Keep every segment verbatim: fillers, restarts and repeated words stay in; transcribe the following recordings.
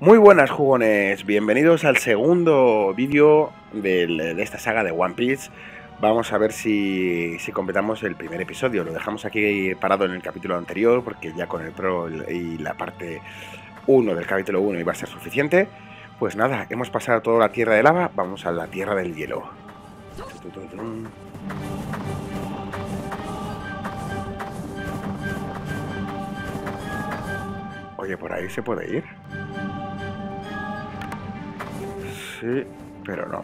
Muy buenas jugones, bienvenidos al segundo vídeo de esta saga de One Piece. Vamos a ver si, si completamos el primer episodio. Lo dejamos aquí parado en el capítulo anterior porque ya con el pro y la parte uno del capítulo uno iba a ser suficiente. Pues nada, hemos pasado toda la tierra de lava, vamos a la tierra del hielo. Oye, ¿por ahí se puede ir? Sí, pero no.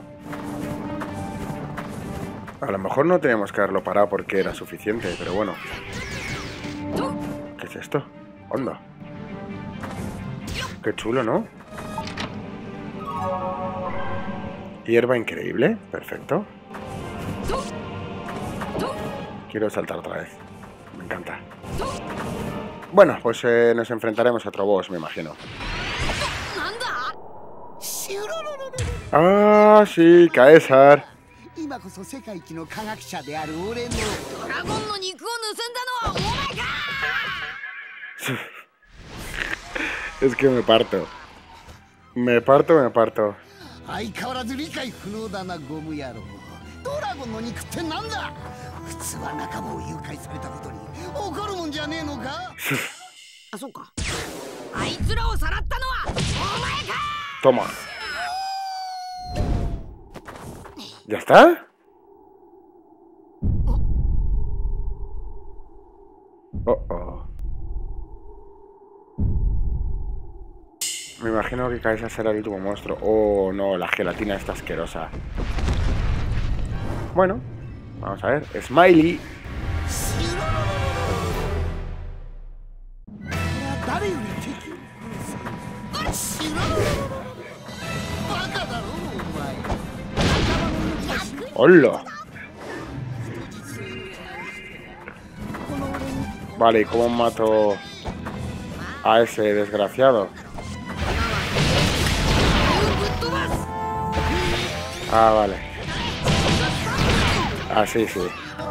A lo mejor no teníamos que haberlo parado porque era suficiente, pero bueno. ¿Qué es esto? Onda. Qué chulo, ¿no? Hierba increíble, perfecto. Quiero saltar otra vez. Me encanta. Bueno, pues eh, nos enfrentaremos a otro boss, me imagino. Ah, sí, Caesar. Es que me parto. Me parto, me parto. Toma. ¿Ya está? Oh, oh. Me imagino que Caesar será el último monstruo. Oh, no, la gelatina está asquerosa. Bueno, vamos a ver. Smiley. ¡Hola! Vale, ¿y cómo mato a ese desgraciado? Ah, vale. Ah, sí, sí.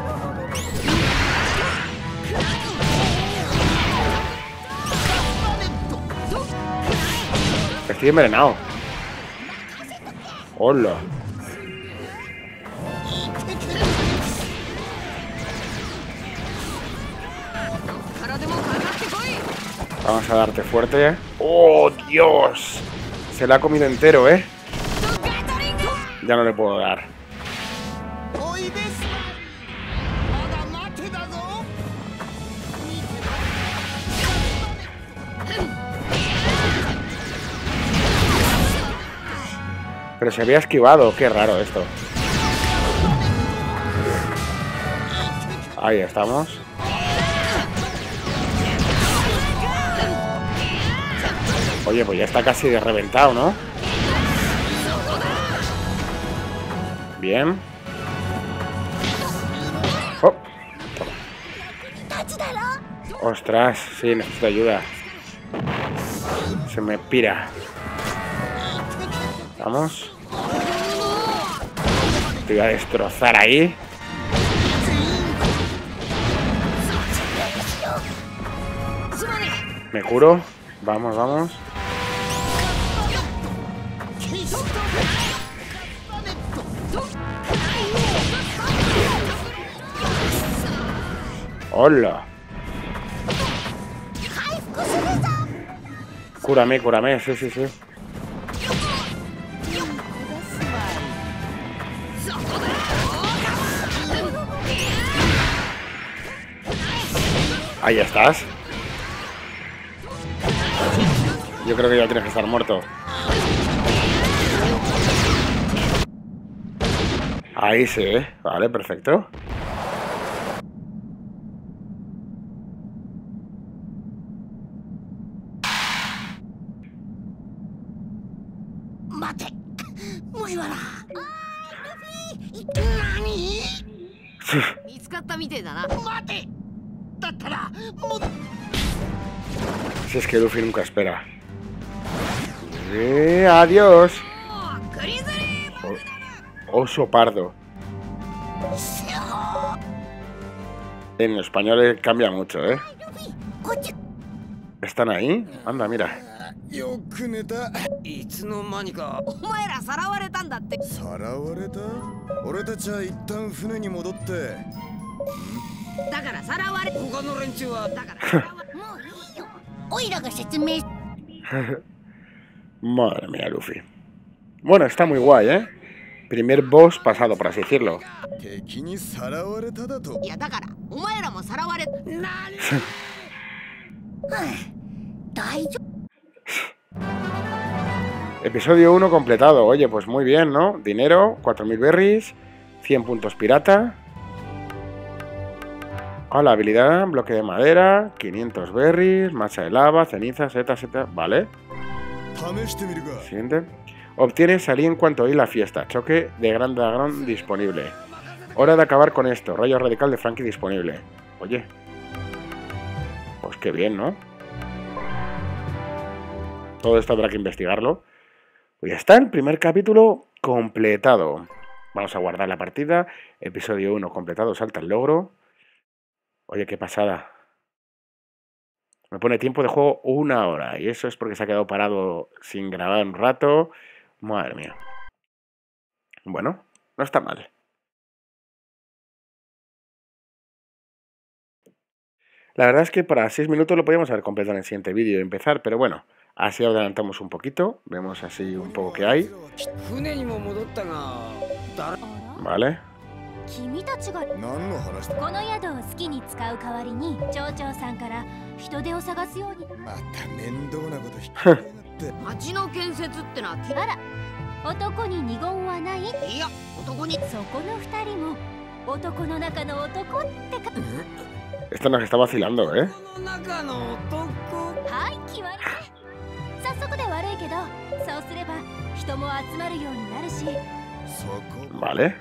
Estoy envenenado. ¡Hola! Vamos a darte fuerte. ¡Oh, Dios! Se la ha comido entero, ¿eh? Ya no le puedo dar. Pero se había esquivado. Qué raro esto. Ahí estamos. Oye, pues ya está casi de reventado, ¿no? Bien. Oh, toma. Ostras, sí, necesito ayuda. Se me pira. Vamos. Te voy a destrozar ahí. Me curo. Vamos, vamos. ¡Hola! Cúrame, cúrame, sí, sí, sí. Ahí estás. Yo creo que ya tienes que estar muerto. Ahí sí, ¿eh? Vale, perfecto. Si es que Luffy nunca espera. Eh, adiós. O oso pardo. En español cambia mucho, ¿eh? ¿Están ahí? Anda, mira. Madre mía, Luffy. Bueno, está muy guay, ¿eh? Primer boss pasado, por así decirlo. Episodio uno completado. Oye, pues muy bien, ¿no? Dinero, cuatro mil berries, cien puntos pirata. Ah, la habilidad, bloque de madera, quinientos berries, masa de lava, ceniza, seta, seta. Vale. Siguiente. Obtienes salí en cuanto oí la fiesta. Choque de gran dragón disponible. Hora de acabar con esto. Rayo radical de Frankie disponible. Oye. Pues qué bien, ¿no? Todo esto habrá que investigarlo. Pues ya está, el primer capítulo completado. Vamos a guardar la partida. Episodio uno completado. Salta el logro. Oye, qué pasada. Me pone tiempo de juego una hora. Y eso es porque se ha quedado parado sin grabar un rato. Madre mía. Bueno, no está mal. La verdad es que para seis minutos lo podríamos haber completado en el siguiente vídeo y empezar, pero bueno, así adelantamos un poquito, vemos así un poco qué hay. Vale. Esto nos está vacilando, ¿eh? Vale.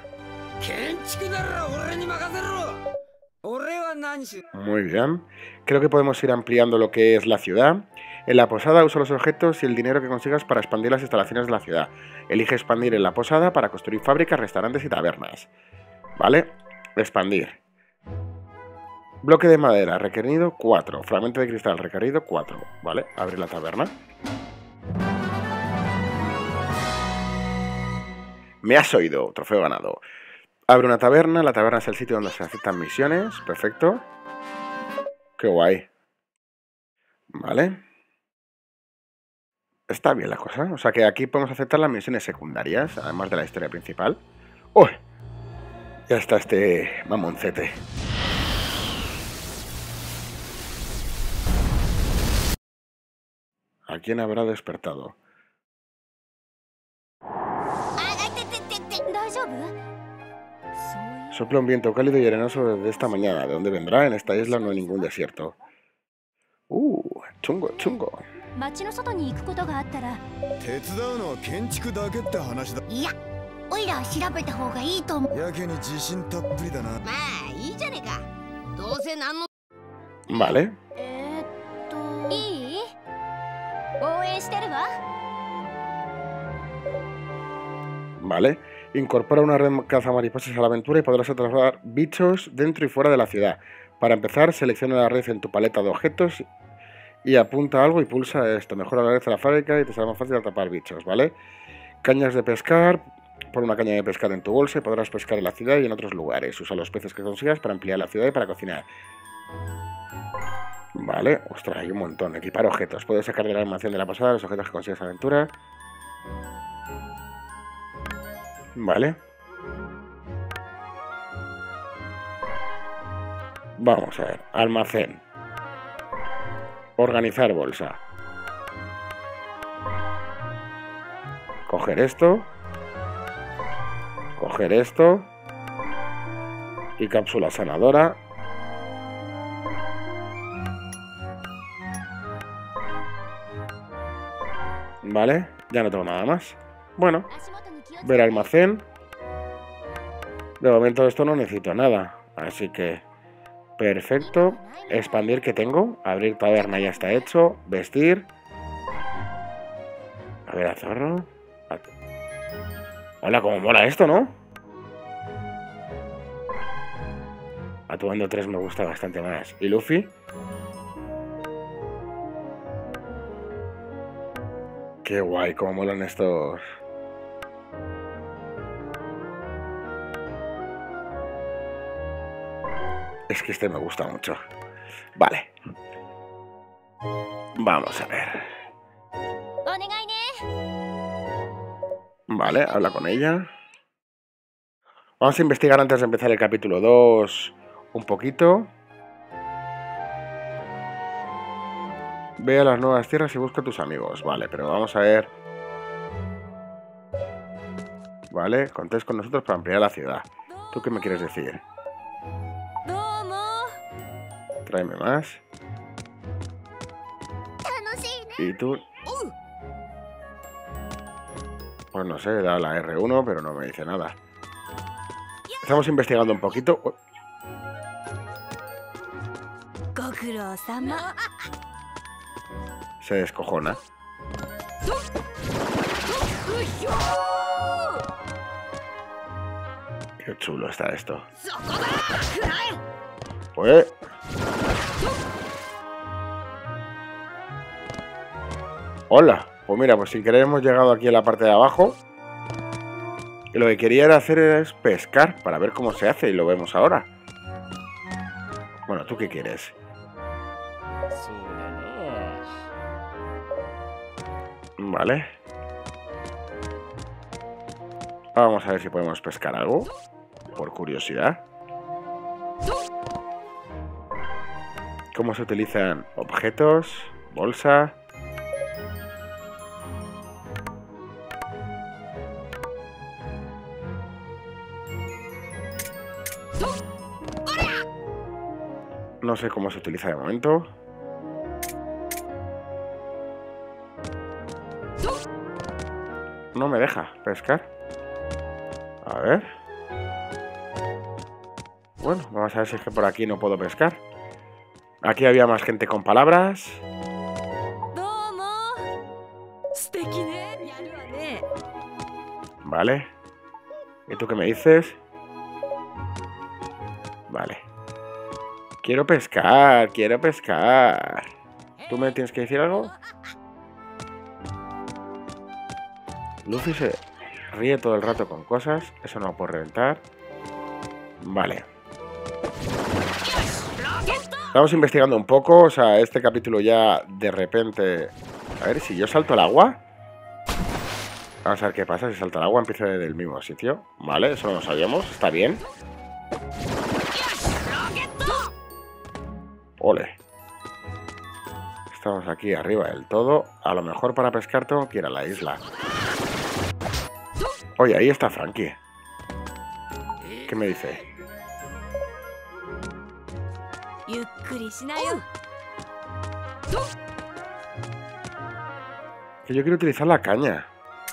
Muy bien. Creo que podemos ir ampliando lo que es la ciudad. En la posada usa los objetos y el dinero que consigas para expandir las instalaciones de la ciudad. Elige expandir en la posada para construir fábricas, restaurantes y tabernas. Vale. Expandir. Bloque de madera requerido cuatro. Fragmento de cristal requerido cuatro. Vale. Abrir la taberna. Me has oído. Trofeo ganado. Abre una taberna. La taberna es el sitio donde se aceptan misiones. Perfecto. Qué guay. Vale. Está bien la cosa. O sea que aquí podemos aceptar las misiones secundarias, además de la historia principal. ¡Uy! Ya está este mamoncete. ¿A quién habrá despertado? Sopla un viento cálido y arenoso desde esta mañana. ¿De dónde vendrá? En esta isla no hay ningún desierto. Uh, chungo, chungo. Vale. Vale. Incorpora una red cazamariposas a la aventura y podrás atrapar bichos dentro y fuera de la ciudad. Para empezar, selecciona la red en tu paleta de objetos y apunta algo y pulsa esto. Mejora la red de la fábrica y te será más fácil atrapar bichos, ¿vale? Cañas de pescar. Pon una caña de pescar en tu bolsa y podrás pescar en la ciudad y en otros lugares. Usa los peces que consigas para ampliar la ciudad y para cocinar. Vale. Ostras, hay un montón. Equipar objetos. Puedes sacar de la almacén de la pasada los objetos que consigas en aventura. Vale. Vamos a ver. Almacén. Organizar bolsa. Coger esto. Coger esto. Y cápsula sanadora. Vale. Ya no tengo nada más. Bueno. Ver almacén. De momento de esto no necesito nada. Así que... perfecto. Expandir que tengo. Abrir taberna ya está hecho. Vestir. A ver, a zorro. Hola, cómo mola esto, ¿no? Atuendo tres me gusta bastante más. ¿Y Luffy? Qué guay, cómo molan estos. Es que este me gusta mucho. Vale. Vamos a ver. Vale, habla con ella. Vamos a investigar antes de empezar el capítulo dos un poquito. Ve a las nuevas tierras y busca a tus amigos. Vale, pero vamos a ver. Vale, contéis con nosotros para ampliar la ciudad. ¿Tú qué me quieres decir? Tráeme más. ¿Y tú? Pues no sé, da la erre uno, pero no me dice nada. Estamos investigando un poquito. Uy. Se descojona. Qué chulo está esto. Pues... Hola. Pues mira, pues sin querer hemos llegado aquí a la parte de abajo. Y lo que quería era hacer es pescar para ver cómo se hace y lo vemos ahora. Bueno, ¿tú qué quieres? Vale. Vamos a ver si podemos pescar algo. Por curiosidad. ¿Cómo se utilizan objetos? Bolsa. No sé cómo se utiliza de momento. No me deja pescar. A ver. Bueno, vamos a ver si es que por aquí no puedo pescar. Aquí había más gente con palabras. Vale. ¿Y tú qué me dices? Vale. Quiero pescar, quiero pescar. ¿Tú me tienes que decir algo? Luffy se ríe todo el rato con cosas. Eso no lo puedo reventar. Vale. Estamos investigando un poco. O sea, este capítulo ya de repente... A ver, si yo salto al agua... Vamos a ver qué pasa. Si salto al agua empiezo desde el mismo sitio. Vale, eso no lo sabíamos. Está bien. Ole. Estamos aquí arriba del todo. A lo mejor para pescar tengo que ir a la isla. Oye, ahí está Frankie. ¿Qué me dice? Que yo quiero utilizar la caña.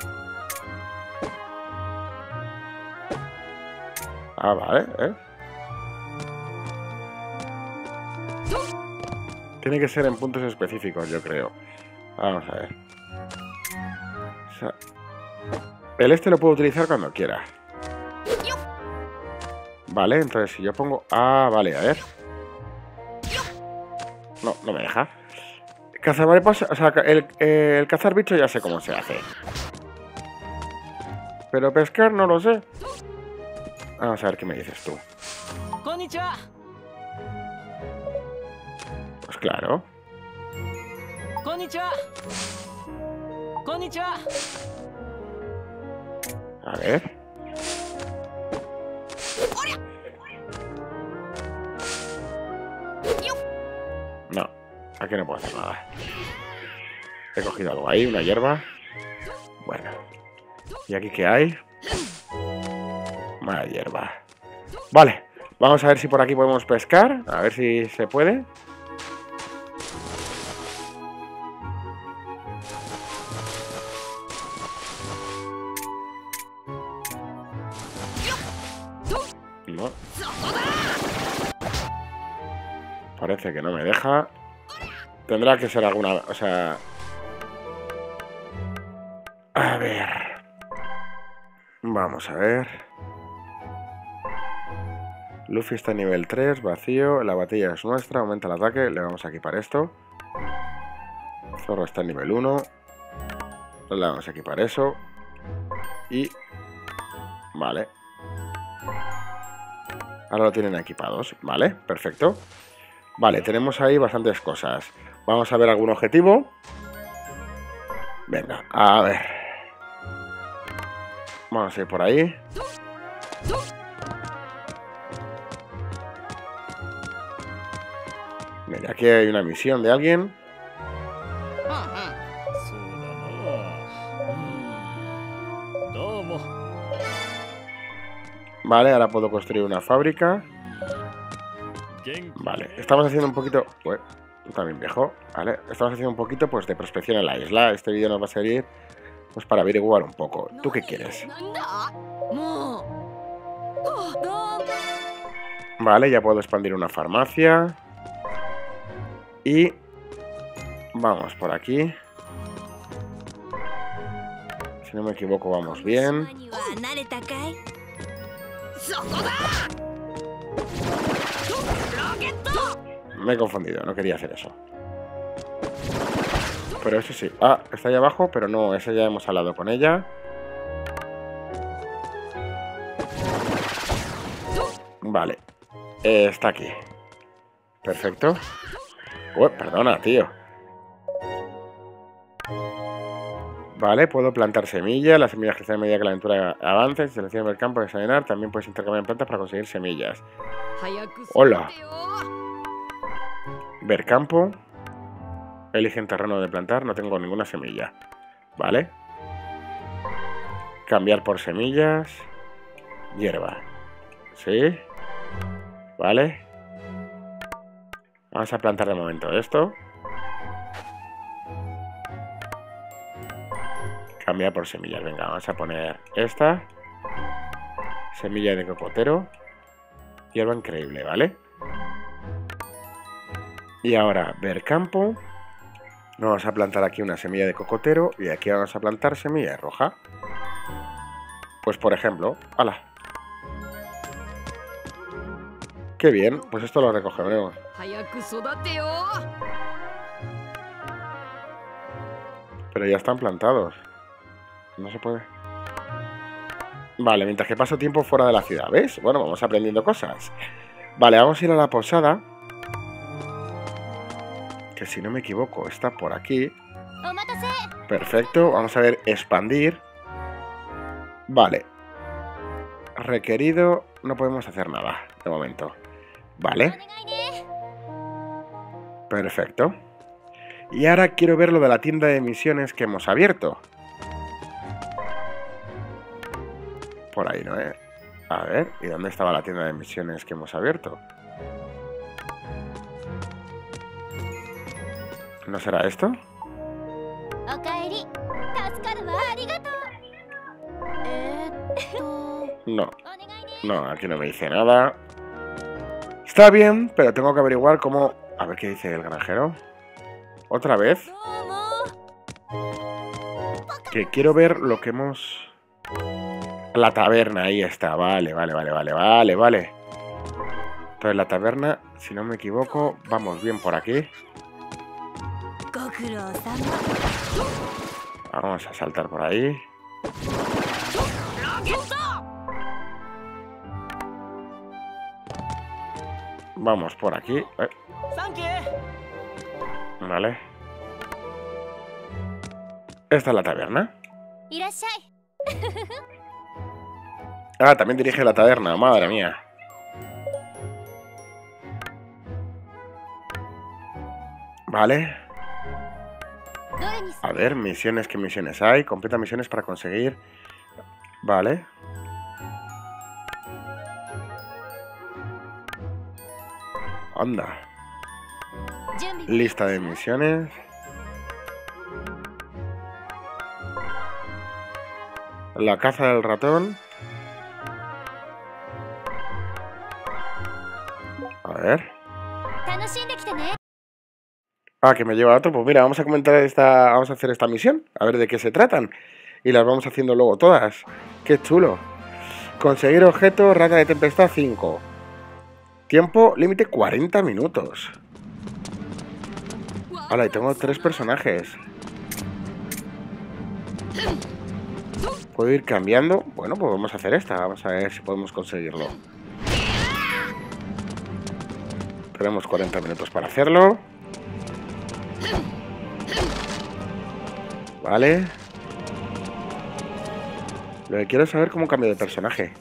Ah, vale, ¿eh? Tiene que ser en puntos específicos, yo creo. Vamos a ver. O sea, el este lo puedo utilizar cuando quiera. Vale, entonces si yo pongo... Ah, vale, a ver. No, no me deja. Cazar mariposas... O sea, el, el cazar bicho ya sé cómo se hace. Pero pescar no lo sé. Vamos a ver qué me dices tú. Pues claro. A ver. No, aquí no puedo hacer nada. He cogido algo ahí, una hierba. Bueno. ¿Y aquí qué hay? Mala hierba. Vale, vamos a ver si por aquí podemos pescar. A ver si se puede. No. Parece que no me deja. Tendrá que ser alguna... O sea... A ver... Vamos a ver... Luffy está a nivel tres, vacío. La batalla es nuestra, aumenta el ataque. Le vamos a equipar esto. Zorro está a nivel uno. Le vamos a equipar eso. Y... Vale. Ahora lo tienen equipados. Vale, perfecto. Vale, tenemos ahí bastantes cosas. Vamos a ver algún objetivo. Venga, a ver. Vamos a ir por ahí. Mira, aquí hay una misión de alguien. Vale, ahora puedo construir una fábrica. Vale, estamos haciendo un poquito... Ué, también viejo. Vale, estamos haciendo un poquito pues de prospección en la isla. Este vídeo nos va a servir pues para averiguar un poco. ¿Tú qué quieres? Vale, ya puedo expandir una farmacia. Y... Vamos por aquí. Si no me equivoco, vamos bien. Me he confundido, no quería hacer eso. Pero eso sí. Ah, está ahí abajo, pero no, esa ya hemos hablado con ella. Vale. Eh, está aquí. Perfecto. Uy, perdona, tío. Vale, puedo plantar semillas. Las semillas crecen a medida que la aventura avance. Si seleccionas el campo de examinar, también puedes intercambiar plantas para conseguir semillas. Hola. Ver campo. Eligen terreno de plantar. No tengo ninguna semilla. Vale. Cambiar por semillas. Hierba. Sí. Vale. Vamos a plantar de momento esto. Cambiar por semillas. Venga, vamos a poner esta. Semilla de cocotero. Hierba increíble, ¿vale? Y ahora, ver campo. Vamos a plantar aquí una semilla de cocotero. Y aquí vamos a plantar semilla roja. Pues por ejemplo, ¡hala! ¡Qué bien! Pues esto lo recogeremos. Pero ya están plantados. No se puede. Vale, mientras que paso tiempo fuera de la ciudad, ¿ves? Bueno, vamos aprendiendo cosas. Vale, vamos a ir a la posada. Que si no me equivoco, está por aquí. Perfecto, vamos a ver, expandir. Vale. Requerido, no podemos hacer nada, de momento. Vale. Perfecto. Y ahora quiero ver lo de la tienda de misiones que hemos abierto. Por ahí, ¿no? ¿Eh? A ver, ¿y dónde estaba la tienda de misiones que hemos abierto? ¿No será esto? No. No, aquí no me dice nada. Está bien, pero tengo que averiguar cómo... A ver qué dice el granjero. ¿Otra vez? Que quiero ver lo que hemos... La taberna, ahí está. Vale, vale, vale, vale, vale, vale. Entonces la taberna, si no me equivoco, vamos bien por aquí. Vamos a saltar por ahí. Vamos por aquí. Eh. Vale. Esta es la taberna. Ah, también dirige la taberna, madre mía. Vale. A ver, misiones, ¿qué misiones hay? Completa misiones para conseguir... Vale. Anda. Lista de misiones. La caza del ratón. A ver. Ah, que me lleva a otro. Pues mira, vamos a comentar esta... Vamos a hacer esta misión. A ver de qué se tratan. Y las vamos haciendo luego todas. Qué chulo. Conseguir objeto, rata de tempestad cinco. Tiempo límite cuarenta minutos. Hola, y tengo tres personajes. ¿Puedo ir cambiando? Bueno, pues vamos a hacer esta. Vamos a ver si podemos conseguirlo. Tenemos cuarenta minutos para hacerlo. Vale. Lo que quiero es saber cómo cambio de personaje.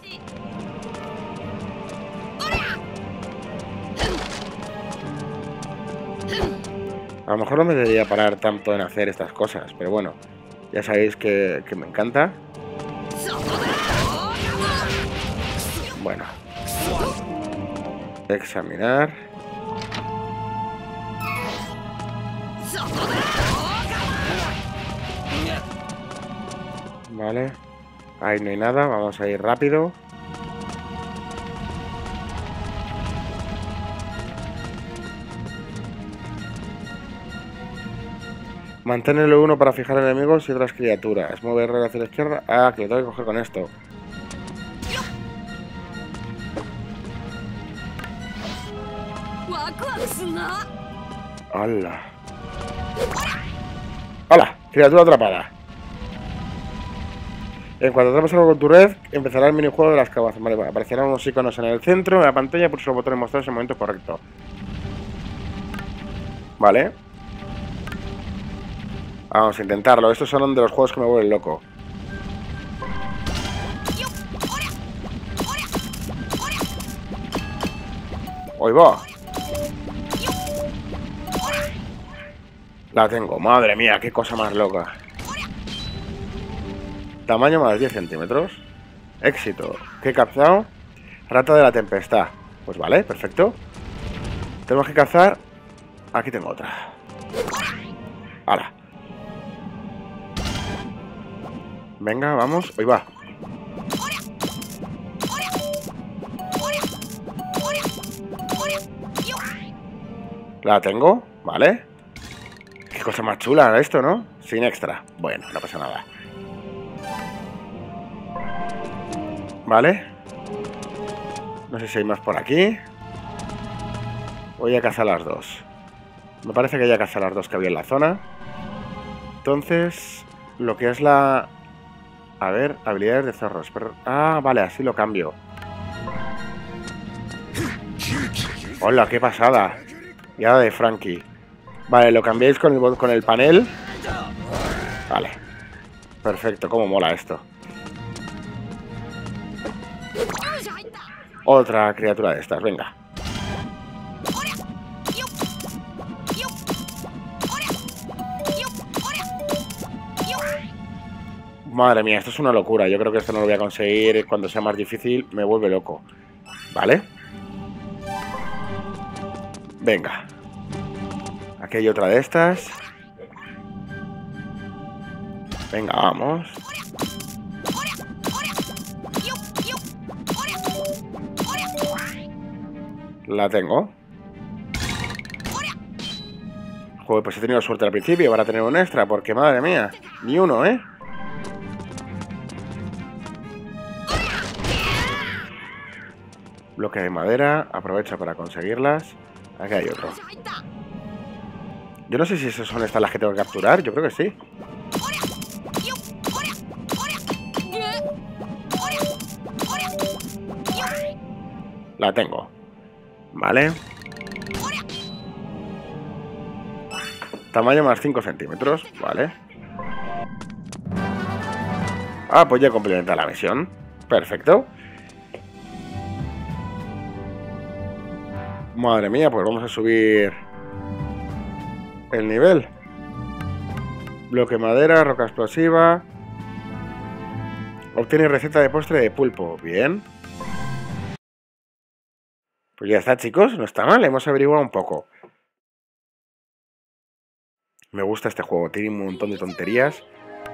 A lo mejor no me debería parar tanto en hacer estas cosas, pero bueno, ya sabéis que, que me encanta. Bueno. Examinar. Vale. Ahí no hay nada, vamos a ir rápido. Mantén el uno para fijar enemigos y otras criaturas. Mover R hacia la izquierda. Ah, que lo tengo que coger con esto. ¡Hala! ¡Hala! Criatura atrapada. En cuanto atrapas algo con tu red, empezará el minijuego de las cabezas. Vale, aparecerán unos iconos en el centro de la pantalla. Pulsa el botón y mostraros en el momento correcto. Vale. Vamos a intentarlo. Estos son de los juegos que me vuelven loco. ¡Ahí va! La tengo. Madre mía, qué cosa más loca. Tamaño más diez centímetros. Éxito. ¿Qué he captado? Rata de la tempestad. Pues vale, perfecto. Tenemos que cazar. Aquí tengo otra. ¡Hala! Venga, vamos. Ahí va. La tengo, vale. Qué cosa más chula esto, ¿no? Sin extra. Bueno, no pasa nada. Vale. No sé si hay más por aquí. Voy a cazar las dos. Me parece que ya cazar las dos que había en la zona. Entonces, lo que es la... A ver, habilidades de zorros. Pero... Ah, vale, así lo cambio. Hola, qué pasada. Y ahora de Frankie. Vale, lo cambiáis con el, con el panel. Vale. Perfecto, cómo mola esto. Otra criatura de estas, venga. Madre mía, esto es una locura. Yo creo que esto no lo voy a conseguir. Cuando sea más difícil me vuelve loco. Vale. Venga. Aquí hay otra de estas. Venga, vamos. La tengo. Joder, pues he tenido suerte al principio. Van a tener un extra, porque madre mía. Ni uno, ¿eh? Bloque de madera. Aprovecha para conseguirlas. Aquí hay otro. Yo no sé si esas son estas las que tengo que capturar. Yo creo que sí. La tengo. Vale. Tamaño más cinco centímetros. Vale. Ah, pues ya complementa la misión. Perfecto. Madre mía, pues vamos a subir el nivel. Bloque madera, roca explosiva. Obtiene receta de postre de pulpo. Bien. Pues ya está, chicos. No está mal. Hemos averiguado un poco. Me gusta este juego. Tiene un montón de tonterías.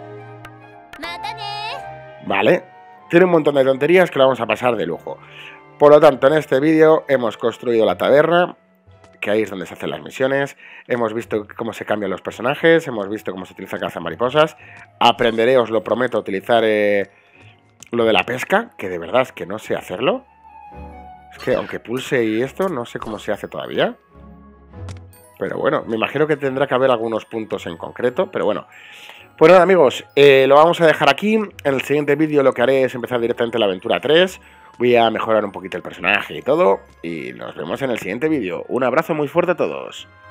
Vale. Tiene un montón de tonterías que lo vamos a pasar de lujo. Por lo tanto, en este vídeo hemos construido la taberna, que ahí es donde se hacen las misiones. Hemos visto cómo se cambian los personajes, hemos visto cómo se utiliza cazamariposas. Aprenderé, os lo prometo, a utilizar eh, lo de la pesca, que de verdad es que no sé hacerlo. Es que aunque pulse y esto, no sé cómo se hace todavía. Pero bueno, me imagino que tendrá que haber algunos puntos en concreto, pero bueno. Pues nada amigos, eh, lo vamos a dejar aquí. En el siguiente vídeo lo que haré es empezar directamente la aventura tres. Voy a mejorar un poquito el personaje y todo. Y nos vemos en el siguiente vídeo. Un abrazo muy fuerte a todos.